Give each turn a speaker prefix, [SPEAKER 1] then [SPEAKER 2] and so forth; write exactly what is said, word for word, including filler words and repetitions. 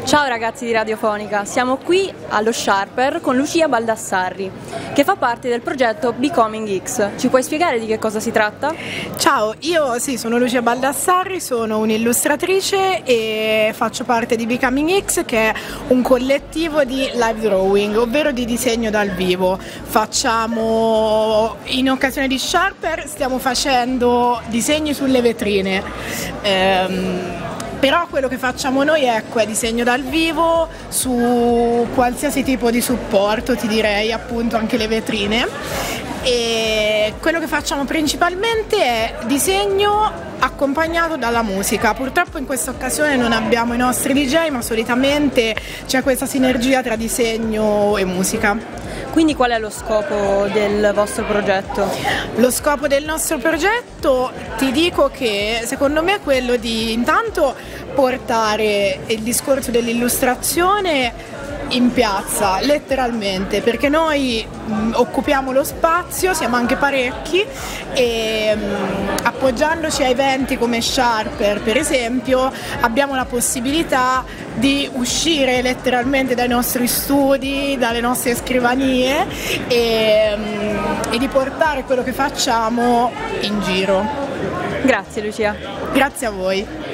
[SPEAKER 1] Ciao ragazzi di Radiofonica, siamo qui allo Sharper con Lucia Baldassarri, che fa parte del progetto Becoming X. Ci puoi spiegare di che cosa si tratta?
[SPEAKER 2] Ciao, io sì, sono Lucia Baldassarri, sono un'illustratrice e faccio parte di Becoming X, che è un collettivo di live drawing, ovvero di disegno dal vivo. Facciamo, in occasione di Sharper, stiamo facendo disegni sulle vetrine. Ehm, Però quello che facciamo noi ecco, è disegno dal vivo su qualsiasi tipo di supporto, ti direi appunto anche le vetrine. E quello che facciamo principalmente è disegno accompagnato dalla musica. Purtroppo in questa occasione non abbiamo i nostri D J, ma solitamente c'è questa sinergia tra disegno e musica.
[SPEAKER 1] Quindi qual è lo scopo del vostro progetto?
[SPEAKER 2] Lo scopo del nostro progetto, ti dico che secondo me è quello di intanto portare il discorso dell'illustrazione in piazza, letteralmente, perché noi mh, occupiamo lo spazio, siamo anche parecchi e mh, appoggiandoci a eventi come Sharper per esempio abbiamo la possibilità di uscire letteralmente dai nostri studi, dalle nostre scrivanie e, mh, e di portare quello che facciamo in giro.
[SPEAKER 1] Grazie Lucia.
[SPEAKER 2] Grazie a voi.